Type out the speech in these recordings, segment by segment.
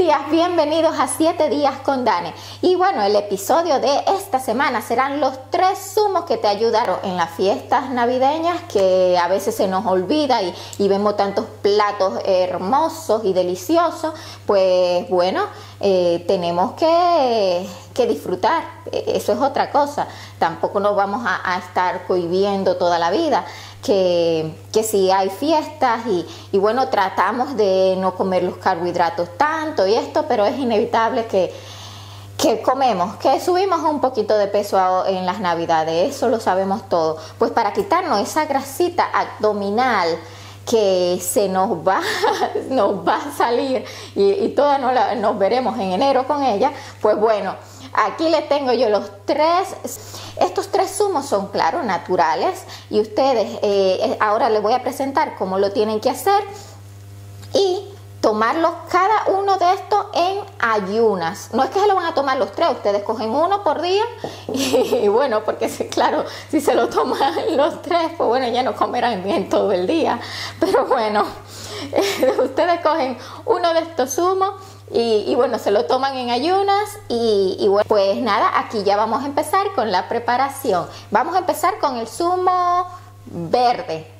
días, bienvenidos a 7 días con Dani. Y bueno, el episodio de esta semana serán los 3 zumos que te ayudaron en las fiestas navideñas, que a veces se nos olvida y vemos tantos platos hermosos y deliciosos. Pues bueno, tenemos que disfrutar, eso es otra cosa. Tampoco nos vamos a estar cohibiendo toda la vida. Que si hay fiestas y bueno, tratamos de no comer los carbohidratos tanto y esto, pero es inevitable que comemos, que subimos un poquito de peso en las navidades, eso lo sabemos todo. Pues para quitarnos esa grasita abdominal que se nos va a salir y todas nos veremos en enero con ella, pues bueno, aquí les tengo yo estos 3 zumos son, claro, naturales, y ustedes ahora les voy a presentar cómo lo tienen que hacer y tomarlos cada uno de estos en ayunas. No es que se lo van a tomar los 3, ustedes cogen uno por día y bueno, porque claro, si se lo toman los 3, pues bueno, ya no comerán bien todo el día, pero bueno, ustedes cogen uno de estos zumos y bueno, se lo toman en ayunas y bueno, pues nada, aquí ya vamos a empezar con la preparación. Vamos a empezar con el zumo verde.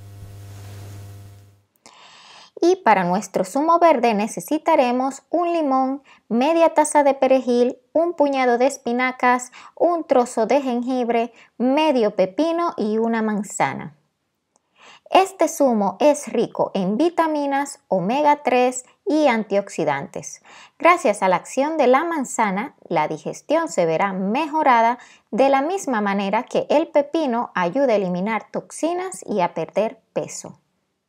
Y para nuestro zumo verde necesitaremos un limón, media taza de perejil, un puñado de espinacas, un trozo de jengibre, medio pepino y una manzana. Este zumo es rico en vitaminas, omega 3 y antioxidantes. Gracias a la acción de la manzana, la digestión se verá mejorada de la misma manera que el pepino ayuda a eliminar toxinas y a perder peso.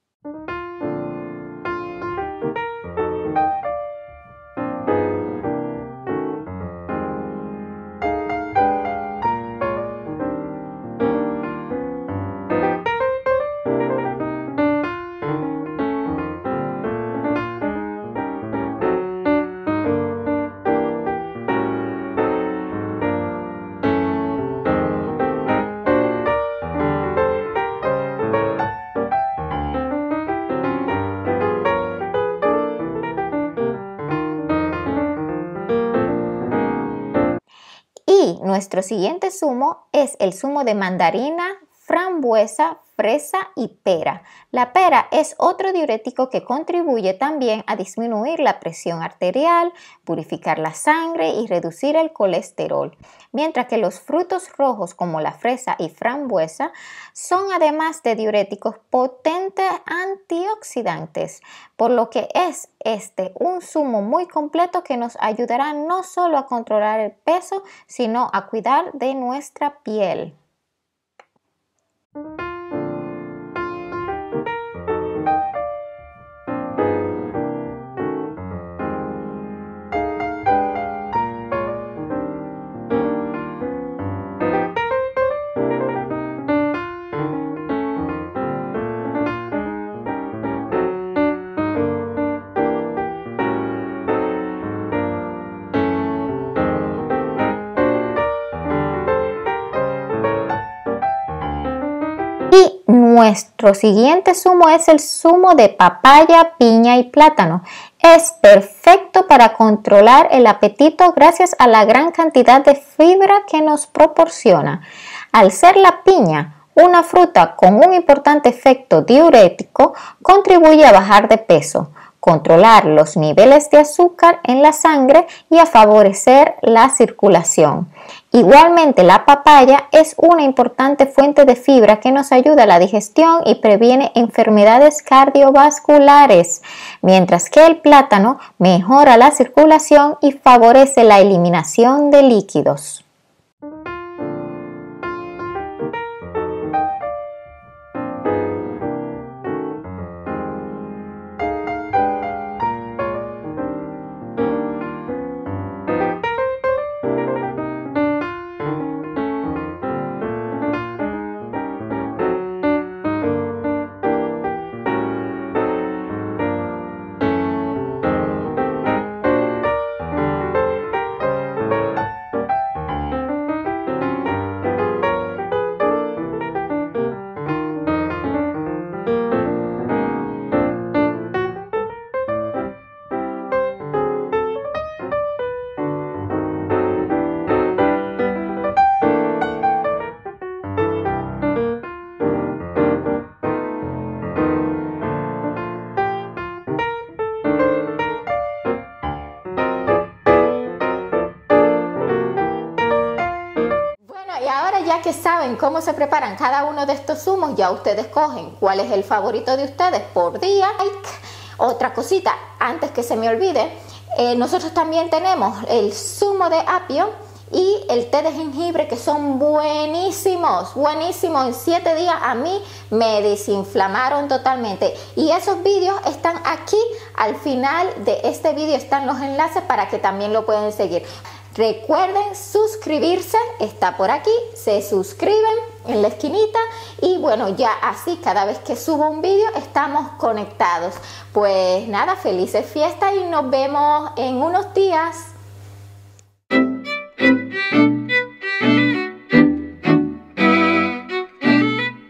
Y nuestro siguiente zumo es el zumo de mandarina, frambuesa, fresa y pera. La pera es otro diurético que contribuye también a disminuir la presión arterial, purificar la sangre y reducir el colesterol. Mientras que los frutos rojos como la fresa y frambuesa son, además de diuréticos, potentes antioxidantes, por lo que es un zumo muy completo que nos ayudará no solo a controlar el peso, sino a cuidar de nuestra piel. Y nuestro siguiente zumo es el zumo de papaya, piña y plátano. Es perfecto para controlar el apetito gracias a la gran cantidad de fibra que nos proporciona. Al ser la piña una fruta con un importante efecto diurético, contribuye a bajar de peso, controlar los niveles de azúcar en la sangre y a favorecer la circulación. Igualmente, la papaya es una importante fuente de fibra que nos ayuda a la digestión y previene enfermedades cardiovasculares, mientras que el plátano mejora la circulación y favorece la eliminación de líquidos. que saben cómo se preparan cada uno de estos zumos, ya ustedes cogen cuál es el favorito de ustedes por día. Otra cosita, antes que se me olvide, nosotros también tenemos el zumo de apio y el té de jengibre, que son buenísimos, buenísimos. En 7 días a mí me desinflamaron totalmente. Y esos vídeos están aquí, al final de este vídeo están los enlaces para que también lo pueden seguir. Recuerden suscribirse, está por aquí, se suscriben en la esquinita y bueno, ya así cada vez que subo un vídeo estamos conectados. Pues nada, felices fiestas y nos vemos en unos días.